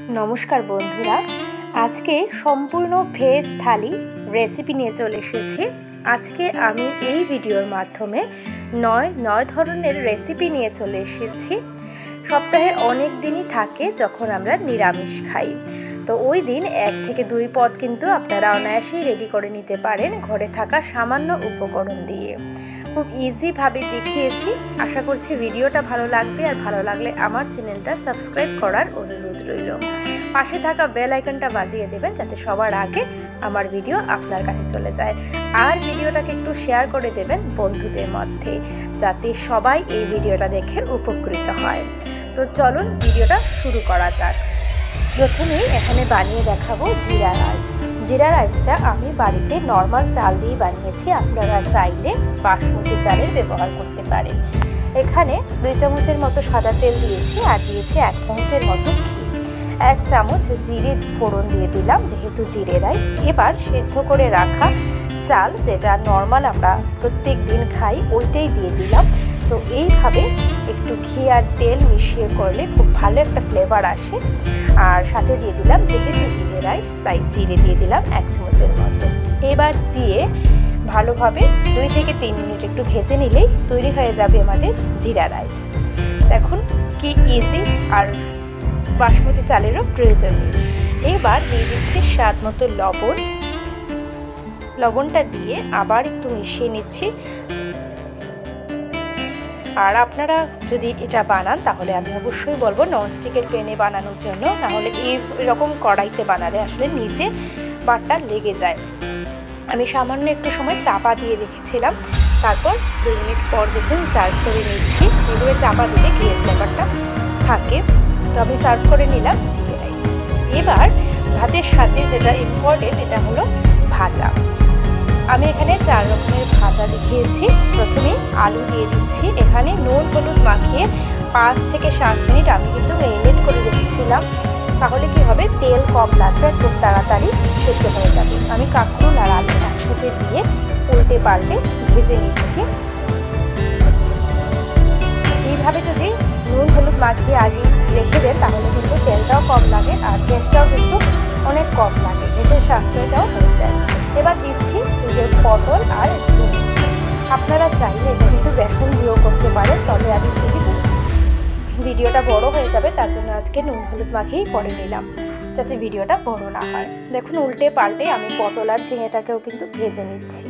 नमस्कार बंधुरा आज के सम्पूर्ण भेज थाली रेसिपि निये चले एसेछि। आज के आमी एई भिडियोर माध्यमे नय धरनेर रेसिपि निये चले एसेछि। सप्ताहे अनेक दिनई थाके जखन आमरा निरामिष खाई, तो ओई दिन एक थेके दुई पद किन्तु आपनारा अनायासेई रेडी करे निते पारेन घरे थाका सामान्य उपकरण दिए। खूब इजी भावे देखिएछि। आशा करछि भिडियोटा भालो लागबे और भालो लागले आमार चैनेलटा सबस्क्राइब करार अनुरोध रइल। पाशे थाका बेल आइकनटा बाजिए देবেন যাতে সবার আগে আমার ভিডিও আপনার কাছে চলে যায়। আর ভিডিওটাকে একটু শেয়ার করে দেবেন বন্ধুদের মধ্যে যাতে সবাই এই ভিডিওটা দেখে উপকৃত হয়। তো চলুন ভিডিওটা শুরু করা যাক। প্রথমেই এখানে বানিয়ে দেখাবো জিরা রাইস। জিরা রাইসটা আমি বাড়িতে নরমাল চাল দিয়ে বানিয়েছি, আপনারা চাইলে বাসমতি চালের ব্যবহার করতে পারেন। এখানে 2 চামচের মতো সাদা তেল দিয়েছি আর দিয়েছি 1 চামচের মতো ঘি। 1 চামচ জিরে ফোড়ন দিয়ে দিলাম যেহেতু জিরে রাইস। এবার সেদ্ধ করে রাখা চাল যেটা নরমাল আমরা প্রত্যেক দিন খাই ওইটাই দিয়ে দিলাম। তো এইভাবে একটু ঘি আর তেল মিশিয়ে করলে খুব ভালো একটা ফ্লেভার আসে। আর সাথে দিয়ে দিলাম যেহেতু জিরে রাইস তাই জিরে দিয়ে দিলাম 1 চামচের মতো। এবার দিয়ে ভালোভাবে 2 থেকে 3 মিনিট একটু ভেজে নিলেই তৈরি হয়ে যাবে আমাদের জিরা রাইস। দেখুন কি ইজি, আর বাসমতি চালেরও প্রয়োজন নেই। এবার দিয়ে দিচ্ছি স্বাদ মতো লবণ। লবণটা দিয়ে আবার একটু মিশিয়ে নিচ্ছি। আর আপনারা যদি এটা বানান তাহলে আমি অবশ্যই বলবো ননস্টিকের প্যানে বানানোর জন্য, না হলে এরকম কড়াইতে বানালে আসলে নিচে বাটটা লেগে যায়। আমি সামান্য একটু সময় চাপা দিয়ে রেখেছিলাম, তারপর 2 মিনিট পর দেখুন সার্ভ করে নিচ্ছি। এভাবে চাপা দিলে ঘিয়ের ফ্লেভারটা থাকে। তো আমি সার্ভ করে নিলাম জিরে রাইস। এবার ভাতের সাথে যেটা ইম্পর্টেন্ট এটা হলো ভাজা। আমি এখানে 4 রকমের ভাজা দেখিয়েছি। প্রথমে আলু দিয়ে দিচ্ছি। এখানে নুন হলুদ মাখিয়ে 5 থেকে 7 মিনিট আমি কিন্তু ম্যারিনেট করে রেখেছিলাম, তাহলে কি হবে তেল কম লাগবে, খুব তাড়াতাড়ি সেদ্ধ হয়ে যাবে। আমি কাঁকরোল আর আলু একসাথে দিয়ে উল্টে পাল্টে ভেজে নিচ্ছি। এইভাবে যদি নুন হলুদ মাখিয়ে আগে রেখে দেন তাহলে কিন্তু তেলটাও কম লাগে আর গ্যাসটাও কিন্তু অনেক কম লাগে, গ্যাসের সাশ্রয়টাও হয়ে যায়। এবার দিচ্ছি পটল আর ঝিঙে। আপনারা চাইলে এটা কিন্তু বেসন দিয়েও করতে পারেন, তবে আমি যেহেতু ভিডিওটা বড় হয়ে যাবে তার জন্য আজকে নুন হলুদ মাখিয়েই করে নিলাম যাতে ভিডিওটা বড় না হয়। দেখুন উল্টে পাল্টে আমি পটল আর ঝিঙেটাকেও কিন্তু ভেজে নিচ্ছি।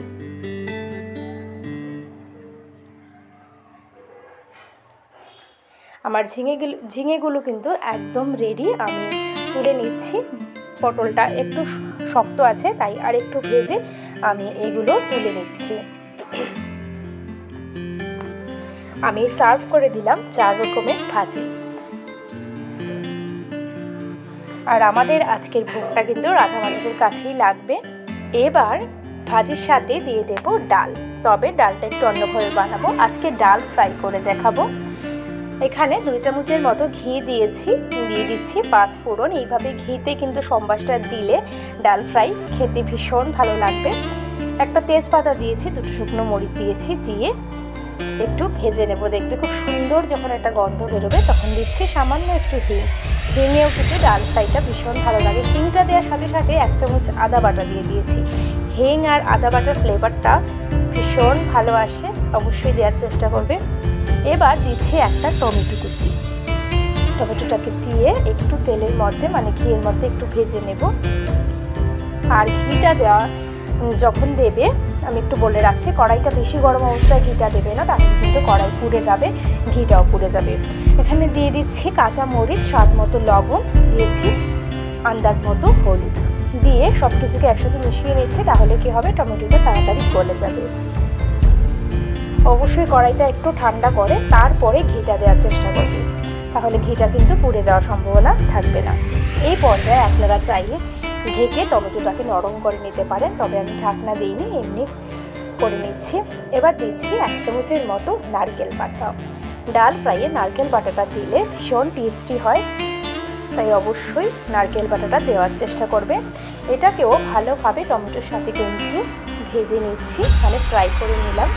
আমার ঝিঙেগুলো কিন্তু একদম রেডি, আমি তুলে নিচ্ছি। পটলটা একটু শক্ত আছে তাই আর একটু ভেজে আমি এইগুলো তুলে নিচ্ছি। আমি সার্ভ করে দিলাম 4 রকমের ভাজি। আর আমাদের আজকের ভোগটা কিন্তু রাধা মাধবের কাছেই লাগবে। এবার ভাজির সাথে দিয়ে দেব ডাল, তবে ডালটা একটু অন্যভাবে বানাবো। আজকে ডাল ফ্রাই করে দেখাবো। এখানে 2 চামচের মতো ঘি দিয়েছি, দিয়ে দিচ্ছি 5 ফোড়ন। এইভাবে ঘিতে কিন্তু সম্বাসটা দিলে ডাল ফ্রাই খেতে ভীষণ ভালো লাগবে। একটা তেজপাতা দিয়েছি, 2টো শুকনো মরিচ দিয়েছি, দিয়ে একটু ভেজে নেব। দেখবে খুব সুন্দর যখন একটা গন্ধ বেরোবে তখন দিচ্ছি সামান্য একটু হিং। হিঙেও কিন্তু ডাল ফ্রাইটা ভীষণ ভালো লাগে। হিংটা দেওয়ার সাথে সাথে 1 চামচ আদা বাটা দিয়ে দিয়েছি। হিং আর আদা বাটার ফ্লেভারটা ভীষণ ভালো আসে, অবশ্যই দেওয়ার চেষ্টা করবে। এবার দিচ্ছি একটা টমেটো কুচি। টমেটোটাকে দিয়ে একটু তেলের মধ্যে মানে ঘিয়ের মধ্যে একটু ভেজে নেব। আর ঘিটা দেওয়া যখন দেবে আমি একটু বলে রাখছি, কড়াইটা বেশি গরম অবস্থায় ঘিটা দেবে না, তাহলে কিন্তু কড়াই পুড়ে যাবে, ঘিটাও পুড়ে যাবে। এখানে দিয়ে দিচ্ছি কাঁচা মরিচ, স্বাদ মতো লবণ, দিয়েছি আন্দাজ মতো হলুদ, দিয়ে সব কিছুকে একসাথে মিশিয়ে নিচ্ছি। তাহলে কি হবে টমেটোটা তাড়াতাড়ি গলে যাবে। অবশ্যই কড়াইটা একটু ঠান্ডা করে তারপরে ঘিটা দেওয়ার চেষ্টা করবে, তাহলে ঘিটা কিন্তু পুড়ে যাওয়ার সম্ভাবনা থাকবে না। এই পর্যায়ে আপনারা চাইলে ঢেকে টমেটোটাকে নরম করে নিতে পারেন, তবে আমি ঢাকনা দিইনি, এমনি করে নিচ্ছি। এবার দিচ্ছি 1 চামচের মতো নারকেল বাটা। ডাল ফ্রাইয়ে নারকেল বাটাটা দিলে ভীষণ টেস্টি হয়, তাই অবশ্যই নারকেল বাটাটা দেওয়ার চেষ্টা করবে। এটাকেও ভালোভাবে টমেটোর সাথে কিন্তু ভেজে নিচ্ছি, মানে ফ্রাই করে নিলাম।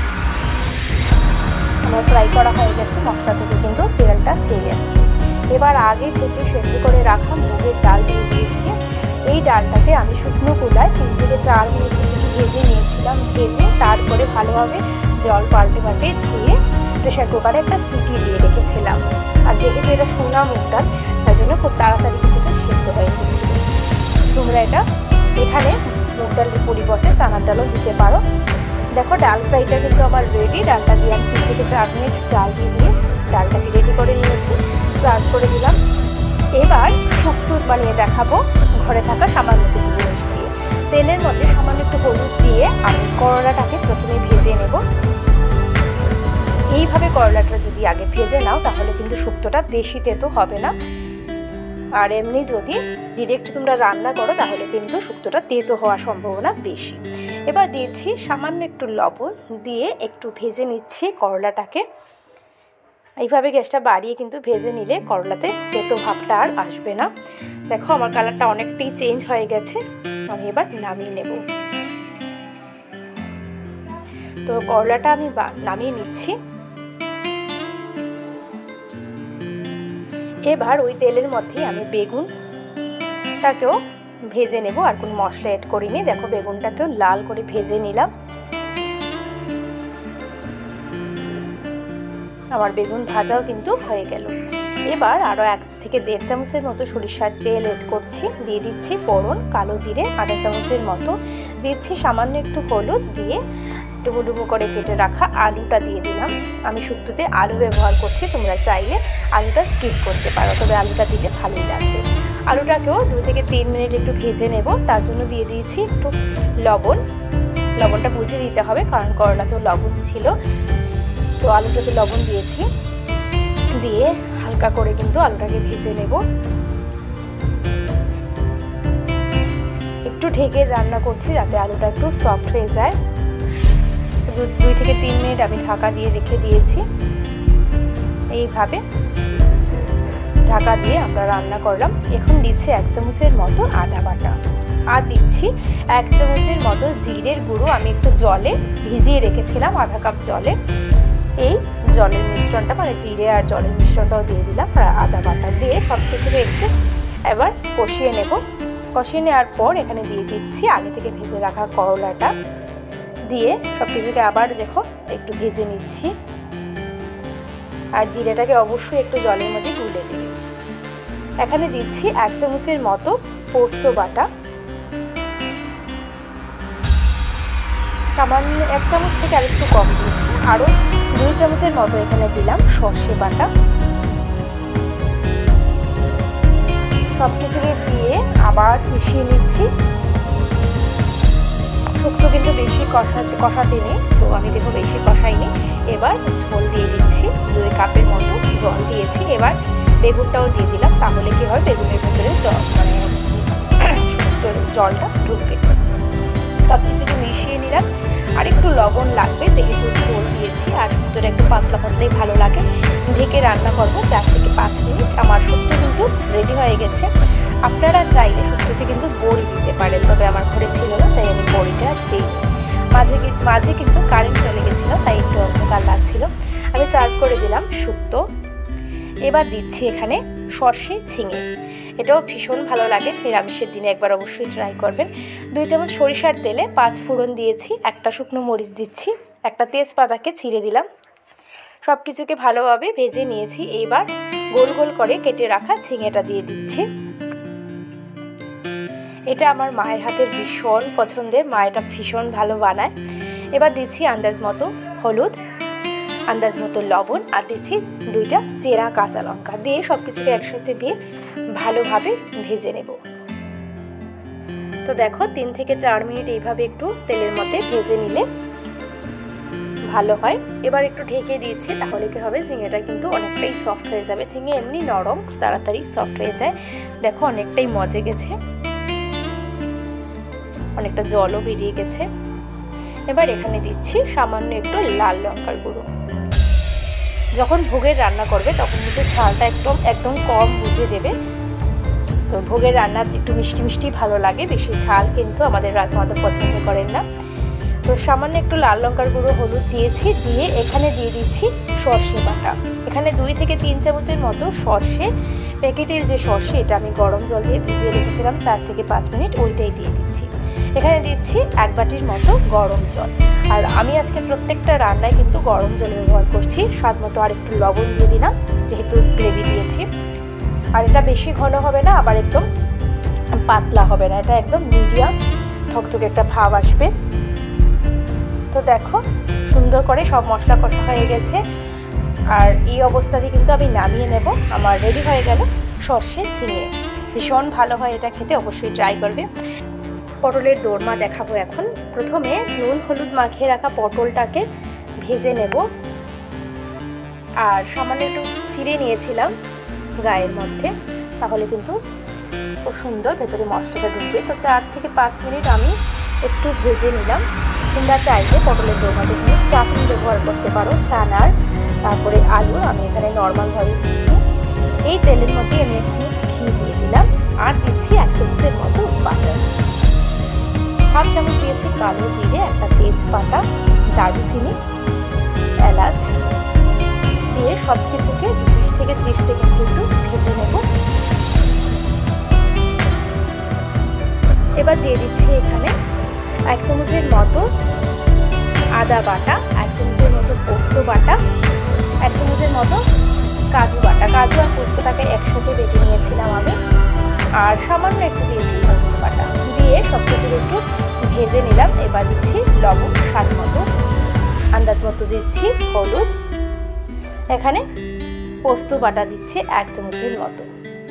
আমার ফ্রাই করা হয়ে গেছে, মশলা থেকে কিন্তু তেলটা ছেড়ে আসছে। এবার আগে থেকে সেদ্ধ করে রাখা মুগের ডাল দিয়ে দিয়েছি। এই ডালটাকে আমি শুকনো কুলায় 3 থেকে 4 মিনিট ভেজে নিয়েছিলাম। ভেজে তারপরে ভালোভাবে জল পাল্টে ধুয়ে প্রেশার কুকারে একটা সিটি দিয়ে রেখেছিলাম। আর যেহেতু এটা সোনা মুগ ডাল, তাই জন্য খুব তাড়াতাড়ি কিন্তু সেদ্ধ হয়ে গেছিল। তোমরা এটা এখানে মুগ ডালের পরিবর্তে চানার ডালও দিতে পারো। দেখো ডাল ফ্রাইটা কিন্তু আমার রেডি। ডালটা দিয়ে আমি 3 থেকে 4 মিনিট জাল দিয়ে ডালটাকে রেডি করে নিয়েছি, সার্ভ করে দিলাম। এবার শুক্তো বানিয়ে দেখাবো ঘরে থাকা সামান্য কিছু জিনিস দিয়ে। তেলের মধ্যে সামান্য একটু হলুদ দিয়ে আমি করলাটাকে প্রথমে ভেজে নেব। এইভাবে করলাটা যদি আগে ভেজে নাও তাহলে কিন্তু শুক্তোটা বেশি তেতো হবে না। আর এমনি যদি ডিরেক্ট তোমরা রান্না করো তাহলে কিন্তু শুক্তোটা তেতো হওয়ার সম্ভাবনা বেশি। এবার দিয়েছি সামান্য একটু লবণ দিয়ে একটু ভেজে নিচ্ছি করলাটাকে। এইভাবে গ্যাসটা বাড়িয়ে কিন্তু ভেজে নিলে করলাতে তেতো ভাবটা আর আসবে না। দেখো আমার কালারটা অনেকটাই চেঞ্জ হয়ে গেছে। আমি এবার নামিয়ে নেব। তো করলাটা আমি নামিয়ে নিচ্ছি। এবার ওই তেলের মধ্যে আমি বেগুনটাকেও ভেজে নেব। আর কোনো মশলা অ্যাড করিনি। দেখো বেগুনটাকেও লাল করে ভেজে নিলাম। আমার বেগুন ভাজাও কিন্তু হয়ে গেল। এবার আরও 1 থেকে 1.5 চামচের মতো সরিষার তেল অ্যাড করছি। দিয়ে দিচ্ছি ফোড়ন, কালো জিরে আধা চামচের মতো, দিচ্ছি সামান্য একটু হলুদ, দিয়ে ডুবো ডুবো করে কেটে রাখা আলুটা দিয়ে দিলাম। আমি শুক্তোতে আলু ব্যবহার করছি, তোমরা চাইলে আলুটা স্কিপ করতে পারো, তবে আলুটা দিলে ভালোই লাগবে। আলুটাকেও 2 থেকে 3 মিনিট একটু ভেজে নেব। তার জন্য দিয়ে দিয়েছি একটু লবণ। লবণটা বুঝে দিতে হবে কারণ করলাতেও লবণ ছিল। তো আলুটাতে লবণ দিয়েছি, দিয়ে হালকা করে কিন্তু আলুটাকে ভেজে নেব। একটু ঢেকে রান্না করছি যাতে আলুটা একটু সফট হয়ে যায়। 2 থেকে 3 মিনিট আমি ঢাকা দিয়ে রেখে দিয়েছি। এইভাবে ঢাকা দিয়ে আমরা রান্না করলাম। এখন দিচ্ছি 1 চামচের মতো আদা বাটা, আর দিচ্ছি 1 চামচের মতো জিরের গুঁড়ো। আমি একটু জলে ভিজিয়ে রেখেছিলাম, আধা কাপ জলে। এই জলের মিশ্রণটা মানে জিরে আর জলের মিশ্রণটাও দিয়ে দিলাম, আর আদা বাটা দিয়ে সব কিছুকে একটু এবার কষিয়ে নেব। কষিয়ে নেওয়ার পর এখানে দিয়ে দিচ্ছি আগে থেকে ভেজে রাখা করলাটা, দিয়ে সব কিছুকে আবার দেখো একটু ভেজে নিচ্ছি। আর জিরেটাকে অবশ্যই একটু জলের মধ্যে গুলে দিই। এখানে দিচ্ছি 1 চামচের মতো পোস্ত বাটা, সামান্য 1 চামচ থেকে আর একটু কম দিয়েছি। আরও 2 চামচের মতো এখানে দিলাম সর্ষে বাটা। সব কিছুকে দিয়ে আবার মিশিয়ে নিচ্ছি। শুক্তো কিন্তু বেশি কষাতে নেই, তো আমি দেখো বেশি কষাইনি। এবার ঝোল দিয়ে দিচ্ছি, 2 কাপের মতো জল দিয়েছি। এবার বেগুনটাও দিয়ে দিলাম, তাহলে কি হয় বেগুনের ভেতরে জলটা ঢুকবে। সব কিছুকে মিশিয়ে নিলাম। আর একটু লবণ লাগবে যেহেতু ঝোল দিয়েছি, আর শুক্তোটা একটু পাতলা পাতলাই ভালো লাগে। ঢেকে রান্না করবো 4 থেকে 5 মিনিট। আমার শুক্তো কিন্তু রেডি হয়ে গেছে। আপনারা চাইলে শুক্তোতে কিন্তু বড়ি দিতে পারেন, তবে আমার ঘরে ছিল না তাই আমি বড়িটা দিই। মাঝে কিন্তু কারেন্ট চলে গেছিলো, তাই একটু অন্ধকার লাগছিল। আমি সার্ভ করে দিলাম শুক্তো। এবার দিচ্ছি এখানে সর্ষে ঝিঙে। এটাও ভীষণ ভালো লাগে, নিরামিষের দিনে একবার অবশ্যই ট্রাই করবেন। 2 চামচ সরিষার তেলে 5 ফোড়ন দিয়েছি, একটা শুকনো মরিচ দিচ্ছি, একটা তেজপাতাকে ছিঁড়ে দিলাম। সব কিছুকে ভালোভাবে ভেজে নিয়েছি। এবার গোল গোল করে কেটে রাখা ঝিঙেটা দিয়ে দিচ্ছি। এটা আমার মায়ের হাতের ভীষণ পছন্দের, মা এটা ভীষণ ভালো বানায়। এবার দিচ্ছি আন্দাজ মতো হলুদ, আন্দাজ মতো লবণ, আর দিচ্ছি 2টা চেরা কাঁচা লঙ্কা, দিয়ে সব কিছুকে একসাথে দিয়ে ভালোভাবে ভেজে নেব। তো দেখো 3 থেকে 4 মিনিট এইভাবে একটু তেলের মধ্যে ভেজে নিলে ভালো হয়। এবার একটু ঢেকে দিয়েছি, তাহলে কি হবে ঝিঙেটা কিন্তু অনেকটাই সফট হয়ে যাবে। ঝিঙে এমনি নরম, তাড়াতাড়ি সফট হয়ে যায়। দেখো অনেকটাই মজে গেছে, অনেকটা জলও বেরিয়ে গেছে। এবার এখানে দিচ্ছি সামান্য একটু লাল লঙ্কার গুঁড়ো। যখন ভোগের রান্না করবে তখন কিন্তু ঝালটা একদম কম বুঝে দেবে। তো ভোগের রান্না একটু মিষ্টি মিষ্টি ভালো লাগে, বেশি ঝাল কিন্তু আমাদের রাজমাতা পছন্দ করেন না। তো সামান্য একটু লাল লঙ্কার গুঁড়ো, হলুদ দিয়েছি, দিয়ে এখানে দিয়ে দিচ্ছি সর্ষে বাটা। এখানে 2 থেকে 3 চামচের মতো সর্ষে প্যাকেটের যে সর্ষে এটা আমি গরম জল দিয়ে ভিজিয়ে রেখেছিলাম 4 থেকে 5 মিনিট, ওইটাই দিয়ে দিচ্ছি। এখানে দিচ্ছি 1 বাটির মতো গরম জল। আর আমি আজকে প্রত্যেকটা রান্নায় কিন্তু গরম জল ব্যবহার করছি। স্বাদ মতো আর একটু লবণ দিয়ে দিলাম, যেহেতু গ্রেভি দিয়েছি। আর এটা বেশি ঘন হবে না, আবার একদম পাতলা হবে না, এটা একদম মিডিয়াম থকথকে একটা ভাব আসবে। তো দেখো সুন্দর করে সব মশলা কষা হয়ে গেছে। আর এই অবস্থাতে কিন্তু আমি নামিয়ে নেব। আমার রেডি হয়ে গেল সর্ষে ঝিঙে। ভীষণ ভালো হয় এটা খেতে, অবশ্যই ট্রাই করবে। পটলের দোরমা দেখাবো এখন। প্রথমে নুন হলুদ মাখিয়ে রাখা পটলটাকে ভেজে নেব। আর সামান্য একটু চিড়ে নিয়েছিলাম গায়ের মধ্যে, তাহলে কিন্তু খুব সুন্দর ভেতরে মশলাটা ঢুকবে। তো 4 থেকে 5 মিনিট আমি একটু ভেজে নিলাম। তোমরা চাইলে পটলের দোরমাতে তুমি স্টাফিং ব্যবহার করতে পারো, চানার, তারপরে আলু। আমি এখানে নর্মালভাবে দিচ্ছি। এই তেলের মধ্যে আমি 1 চামচ ঘি দিয়ে দিলাম, আর দিচ্ছি 1 চামচের মতো বাটার। 1/2 চামচ দিয়েছি কালো জিরে, একটা তেজপাতা, দারুচিনি, এলাচ দিয়ে সব কিছুকে 20 থেকে 30 সেকেন্ড একটু ভেজে নেব। এবার দিয়ে দিচ্ছি এখানে 1 চামচের মতো আদা বাটা, 1 চামচের মতো পোস্ত বাটা, 1 চামচের মতো কাজু বাটা। কাজু আর পোস্তটাকে একসাথে বেটে নিয়েছিলাম আমি। আর সামান্য একটু দিয়েছি মরিচ বাটা, দিয়ে সব কিছু একটু ভেজে নিলাম। এবার দিচ্ছি লবণ স্বাদ মতো, আন্দাজ মতো দিচ্ছি হলুদ। এখানে পোস্ত বাটা দিচ্ছি 1 চামচের মতো।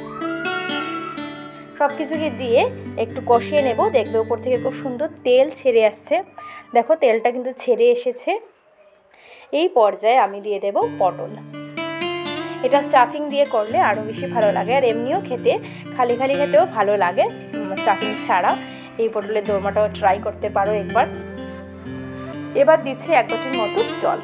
সব কিছুকে দিয়ে একটু কষিয়ে নেব। দেখবে উপর থেকে খুব সুন্দর তেল ছেড়ে আসছে। দেখো তেলটা কিন্তু ছেড়ে এসেছে। এই পর্যায়ে আমি দিয়ে দেব পটল। এটা স্টাফিং দিয়ে করলে আরও বেশি ভালো লাগে, আর এমনিও খেতে খালি খালি খেতেও ভালো লাগে স্টাফিং ছাড়া। এই পটলের দোরমাটাও ট্রাই করতে পারো একবার। এবার দিচ্ছি 1 বাটির মতো জল।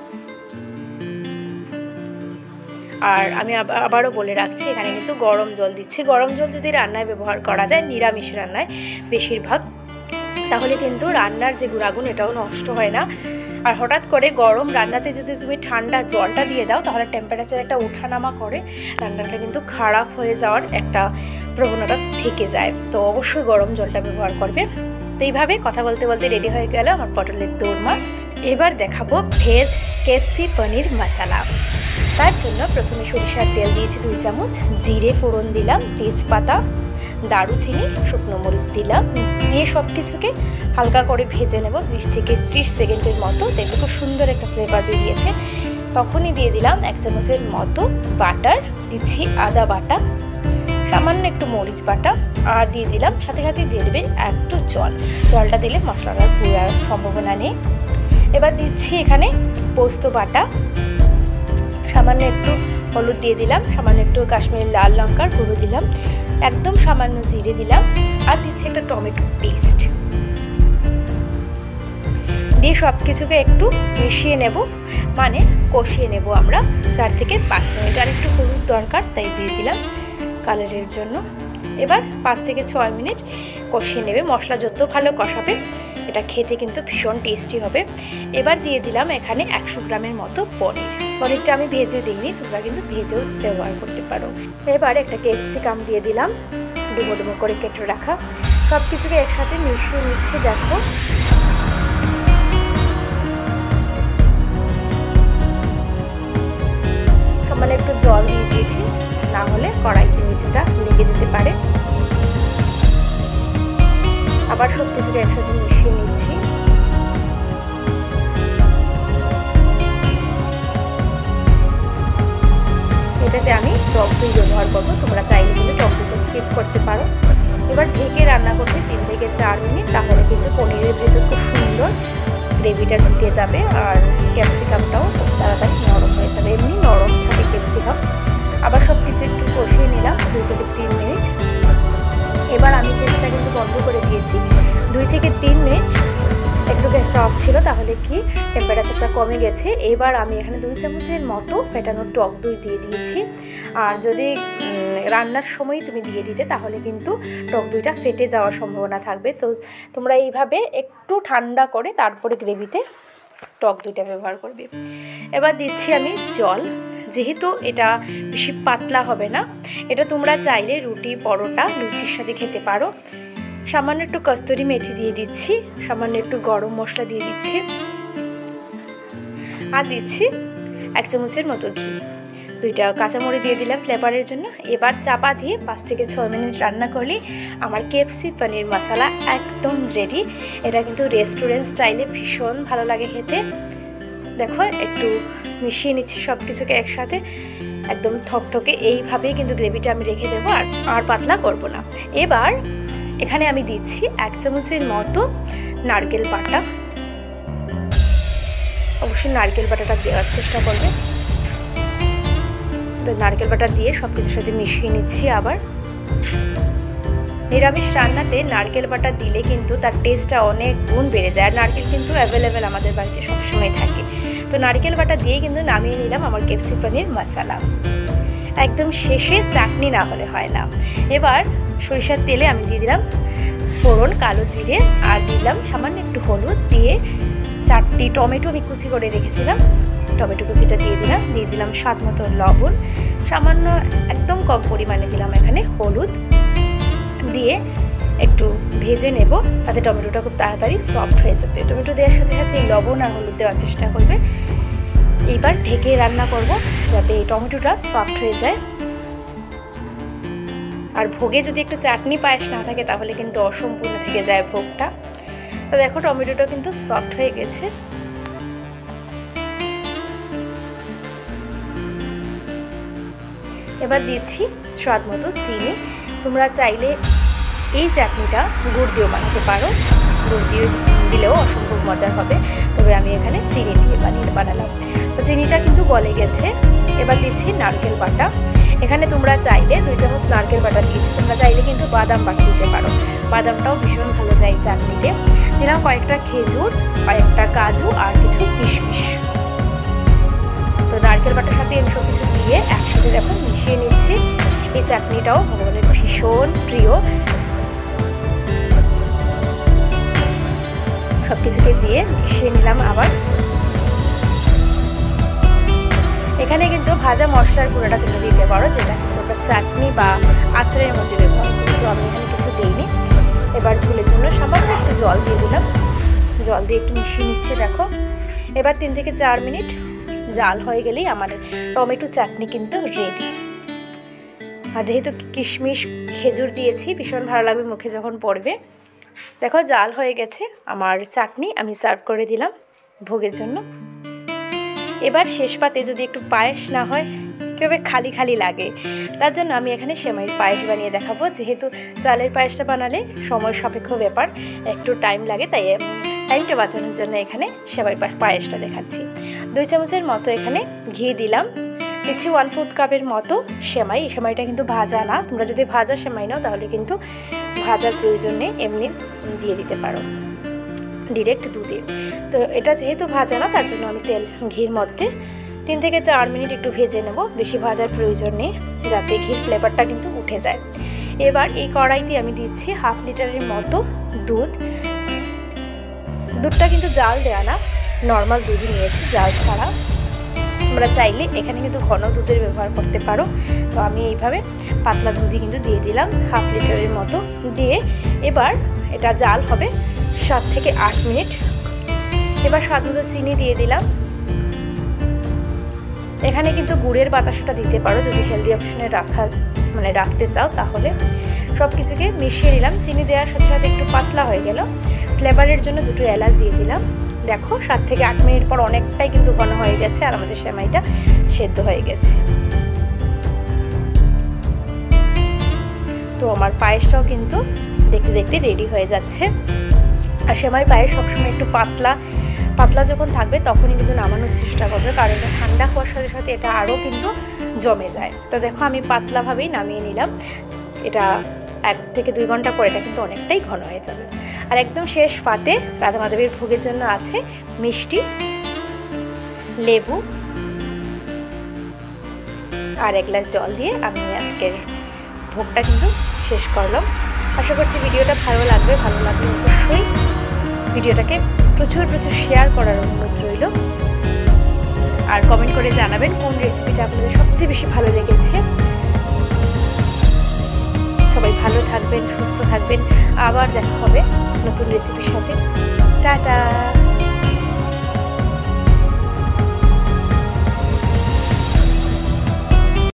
আর আমি আবারও বলে রাখছি, এখানে কিন্তু গরম জল দিচ্ছি। গরম জল যদি রান্নায় ব্যবহার করা যায়, নিরামিষ রান্নায় বেশিরভাগ, তাহলে কিন্তু রান্নার যে গুণাগুণ এটাও নষ্ট হয় না। আর হঠাৎ করে গরম রান্নাতে যদি তুমি ঠান্ডা জলটা দিয়ে দাও, তাহলে টেম্পারেচার একটা ওঠানামা করে রান্নাটা কিন্তু খারাপ হয়ে যাওয়ার একটা প্রবণতা থেকে যায়। তো অবশ্যই গরম জলটা ব্যবহার করবে। তো এইভাবে কথা বলতে বলতে রেডি হয়ে গেল আমার পটলের দোরমা। এবার দেখাবো ভেজ কেএফসি পনির মশলা। তার জন্য প্রথমে সরিষার তেল দিয়েছি 2 চামচ, জিরে ফোড়ন দিলাম, তেজপাতা, দারুচিনি, শুকনো মরিচ দিলাম, দিয়ে সব কিছুকে হালকা করে ভেজে নেব 20 থেকে 30 সেকেন্ডের মতো। দেখবে খুব সুন্দর একটা ফ্লেভার বেরিয়েছে। তখনই দিয়ে দিলাম 1 চামচের মতো বাটার, দিচ্ছি আদা বাটা, সামান্য একটু মরিচ বাটা, আর দিয়ে দিলাম সাথে সাথে দিয়ে দেবে একটু জল। জলটা দিলে মশলাটা পুড়ার সম্ভাবনা নেই। এবার দিচ্ছি এখানে পোস্ত বাটা, সামান্য একটু হলুদ দিয়ে দিলাম, সামান্য একটু কাশ্মীরি লাল লঙ্কার গুঁড়ো দিলাম, একদম সামান্য জিরে দিলাম, আর দিচ্ছি একটা টমেটো পেস্ট দিয়ে সব কিছুকে একটু মিশিয়ে নেব, মানে কষিয়ে নেব আমরা 4 থেকে 5 মিনিট। আর একটু হলুদ দরকার, তাই দিয়ে দিলাম কালারের জন্য। এবার 5 থেকে 6 মিনিট কষিয়ে নেবে। মশলা যত ভালো কষাবে এটা খেতে কিন্তু ভীষণ টেস্টি হবে। এবার দিয়ে দিলাম এখানে 100 গ্রামের মতো পনির। পনিরটা আমি ভেজে দিইনি, তোমরা কিন্তু ভেজেও ব্যবহার করতে পারো। এবার একটা ক্যাপসিকাম দিয়ে দিলাম, ডুবো ডুবো করে কেটে রাখা। সব কিছুকে একসাথে মিশিয়ে নিচ্ছি। দেখো মানে একটু জল দিয়ে দিয়েছি, না হলে কড়াইতে নিচেটা লেগে যেতে পারে। আবার সব কিছুকে একসাথে মিশিয়ে নিচ্ছি। এটাতে আমি টক দই ব্যবহার করবো, তোমরা চাইলে কিন্তু টক দইটা স্কিপ করতে পারো। এবার ঢেকে রান্না করতে 3 থেকে 4 মিনিট, তাহলে কিন্তু পনিরের ভেতর খুব সুন্দর গ্রেভিটা ঢুকে যাবে, আর ক্যাপসিকামটাও খুব তাড়াতাড়ি নরম হয়ে যাবে। এমনি নরম থাকে ক্যাপসিকাম। আবার সব কিছু একটু কষিয়ে নিলাম 2 থেকে 3 মিনিট। এবার আমি গ্যাসটা কিন্তু বন্ধ করে দিয়েছি 2 থেকে 3 মিনিট। একটু গ্যাসটা অফ ছিল, তাহলে কি টেম্পারেচারটা কমে গেছে। এবার আমি এখানে 2 চামচের মতো ফেটানো টক দই দিয়ে দিয়েছি। আর যদি রান্নার সময় তুমি দিয়ে দিতে, তাহলে কিন্তু টক দইটা ফেটে যাওয়ার সম্ভাবনা থাকবে। তো তোমরা এইভাবে একটু ঠান্ডা করে তারপরে গ্রেভিতে টক দইটা ব্যবহার করবে। এবার দিচ্ছি আমি জল, যেহেতু এটা বেশি পাতলা হবে না, এটা তোমরা চাইলে রুটি, পরোটা, লুচির সাথে খেতে পারো। সামান্য একটু কস্তুরি মেথি দিয়ে দিচ্ছি, সামান্য একটু গরম মশলা দিয়ে দিচ্ছি, আর দিচ্ছি 1 চামচের মতো ঘি। 2টা কাঁচামরিচ দিয়ে দিলাম ফ্লেভারের জন্য। এবার চাপা দিয়ে 5 থেকে 6 মিনিট রান্না করলেই আমার KFC পনির মশলা একদম রেডি। এটা কিন্তু রেস্টুরেন্ট স্টাইলে ভীষণ ভালো লাগে খেতে। দেখো একটু মিশিয়ে নিচ্ছি সব কিছুকে একসাথে, একদম থকথকে এইভাবেই কিন্তু গ্রেভিটা আমি রেখে দেবো, আর পাতলা করব না। এবার এখানে আমি দিচ্ছি 1 চামচের মতো নারকেল বাটা। অবশ্যই নারকেল বাটাটা দেওয়ার চেষ্টা করবে। তো নারকেল বাটা দিয়ে সব কিছুর সাথে মিশিয়ে নিচ্ছি। আবার নিরামিষ রান্নাতে নারকেল বাটা দিলে কিন্তু তার টেস্টটা অনেক গুণ বেড়ে যায়। আর নারকেল কিন্তু অ্যাভেলেবেল আমাদের বাড়িতে সবসময় থাকে। তো নারকেল বাটা দিয়ে কিন্তু নামিয়ে নিলাম আমার KFC পনির মশলা। একদম শেষে চাটনি না হলে হয় না। এবার সরিষার তেলে আমি দিয়ে দিলাম ফোড়ন, কালো জিরে, আর দিলাম সামান্য একটু হলুদ, দিয়ে 4টি টমেটো আমি কুচি করে রেখেছিলাম, টমেটো কুচিটা দিয়ে দিলাম স্বাদ মতো লবণ, সামান্য একদম কম পরিমাণে দিলাম এখানে হলুদ, দিয়ে একটু ভেজে নেব, তাতে টমেটোটা খুব তাড়াতাড়ি সফট হয়ে যাবে। টমেটো দেওয়ার সাথে সাথে লবণ আর হলুদ দেওয়ার চেষ্টা করবে। এইবার ঢেকে রান্না করব যাতে টমেটোটা সফট হয়ে যায়। আর ভোগে যদি একটু চাটনি পায়েস না থাকে তাহলে কিন্তু অসম্পূর্ণ থেকে যায় ভোগটা। তো দেখো টমেটোটা কিন্তু সফট হয়ে গেছে। এবার দিচ্ছি স্বাদ মতো চিনি। তোমরা চাইলে এই চাটনিটা গুড় দিয়েও বানাতে পারো, গুড় দিয়ে দিলেও অসম্ভব মজার হবে, তবে আমি এখানে চিনি দিয়ে বানালাম। তো চিনিটা কিন্তু গলে গেছে। এবার দিচ্ছি নারকেল বাটা। এখানে তোমরা চাইলে 2 চামচ নারকেল বাটা দিয়েছি, তোমরা চাইলে কিন্তু বাদাম বাটা দিতে পারো, বাদামটাও ভীষণ ভালো যায় চাটনিতে। দিলাম কয়েকটা খেজুর, কয়েকটা কাজু, আর কিছু কিশমিশ। তো নারকেল বাটার সাথে আমি সব কিছু দিয়ে একসাথে দেখো মিশিয়ে নিচ্ছি। এই চাটনিটাও ভগবানের ভীষণ প্রিয়। সব কিছুকে দিয়ে মিশিয়ে নিলাম। আবার এখানে কিন্তু ভাজা মশলার গুঁড়োটা তোমরা দিতে পারো, যেটা কিন্তু চাটনি বা আচারের মধ্যে ব্যবহার করি, তো আমি এখানে কিছু দিইনি। এবার ঝোলের জন্য সামান্য একটু জল দিয়ে দিলাম, জল দিয়ে একটু মিশিয়ে নিচ্ছি। দেখো এবার 3 থেকে 4 মিনিট জাল হয়ে গেলেই আমার টমেটো চাটনি কিন্তু রেডি। আর যেহেতু কিশমিশ, খেজুর দিয়েছি, ভীষণ ভালো লাগবে মুখে যখন পড়বে। দেখো জাল হয়ে গেছে আমার চাটনি, আমি সার্ভ করে দিলাম ভোগের জন্য। এবার শেষ পাতে যদি একটু পায়েস না হয় কীভাবে খালি খালি লাগে, তার জন্য আমি এখানে সেমাইয়ের পায়েস বানিয়ে দেখাবো। যেহেতু চালের পায়েসটা বানালে সময় সাপেক্ষ ব্যাপার, একটু টাইম লাগে, তাই টাইমটা বাঁচানোর জন্য এখানে সেমাইয়ের পায়েসটা দেখাচ্ছি। 2 চামচের মতো এখানে ঘি দিলাম, দিচ্ছি 1/4 কাপের মতো সেমাই। এই সেমাইটা কিন্তু ভাজা না, তোমরা যদি ভাজা সেমাই নাও তাহলে কিন্তু ভাজার প্রয়োজন নেই, এমনি দিয়ে দিতে পারো ডিরেক্ট দুধে। তো এটা যেহেতু ভাজা না, তার জন্য আমি ঘির মধ্যে 3 থেকে 4 মিনিট একটু ভেজে নেব, বেশি ভাজার প্রয়োজন নেই, যাতে ঘির ফ্লেভারটা কিন্তু উঠে যায়। এবার এই কড়াইতে আমি দিচ্ছি 1/2 লিটারের মতো দুধ। দুধটা কিন্তু জাল দেওয়া না, নর্মাল দুধই নিয়েছি, জাল ছাড়া। তোমরা চাইলে এখানে কিন্তু ঘন দুধের ব্যবহার করতে পারো। তো আমি এইভাবে পাতলা দুধই কিন্তু দিয়ে দিলাম 1/2 লিটারের মতো দিয়ে। এবার এটা জাল হবে 7 থেকে 8 মিনিট। এবার স্বাদ মতো চিনি দিয়ে দিলাম। এখানে কিন্তু গুড়ের বাতাসাটা দিতে পারো যদি হেলদি অপশনে রাখতে চাও, তাহলে সব কিছুকে মিশিয়ে নিলাম। চিনি দেওয়ার সাথে সাথে একটু পাতলা হয়ে গেল। ফ্লেভারের জন্য 2টো এলাচ দিয়ে দিলাম। দেখো 7 থেকে 8 মিনিট পর অনেকটাই কিন্তু ঘন হয়ে গেছে, আর আমাদের সেমাইটা সেদ্ধ হয়ে গেছে। তো আমার পায়েসটাও কিন্তু দেখতে দেখতে রেডি হয়ে যাচ্ছে। আর সেমাই পায়েস সবসময় একটু পাতলা পাতলা যখন থাকবে তখনই কিন্তু নামানোর চেষ্টা করবে, কারণ এটা ঠান্ডা হওয়ার সাথে সাথে এটা আরও কিন্তু জমে যায়। তো দেখো আমি পাতলাভাবেই নামিয়ে নিলাম। এটা 1 থেকে 2 ঘন্টা পরে এটা কিন্তু অনেকটাই ঘন হয়ে যাবে। আর একদম শেষ পাতে রাধা মাধবের ভোগের জন্য আছে মিষ্টি, লেবু আর 1 গ্লাস জল দিয়ে আমি আজকের ভোগটা কিন্তু শেষ করলাম। আশা করছি ভিডিওটা ভালো লাগবে। ভালো লাগলে অবশ্যই ভিডিওটাকে প্রচুর শেয়ার করার অনুরোধ রইল। আর কমেন্ট করে জানাবেন কোন রেসিপিটা আপনাদের সবচেয়ে বেশি ভালো লেগেছে। সবাই ভালো থাকবেন, সুস্থ থাকবেন, আবার দেখা হবে নতুন রেসিপির সাথে। টাটা।